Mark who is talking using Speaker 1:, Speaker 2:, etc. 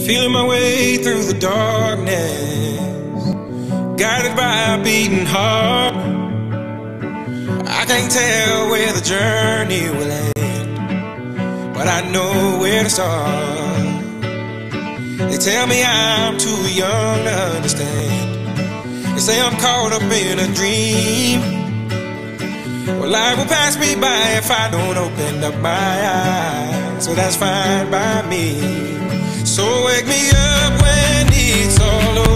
Speaker 1: Feeling my way through the darkness, guided by a beating heart. I can't tell where the journey will end, but I know where to start. They tell me I'm too young to understand. They say I'm caught up in a dream. Well, life will pass me by if I don't open up my eyes, so that's fine by me. So wake me up when it's all over.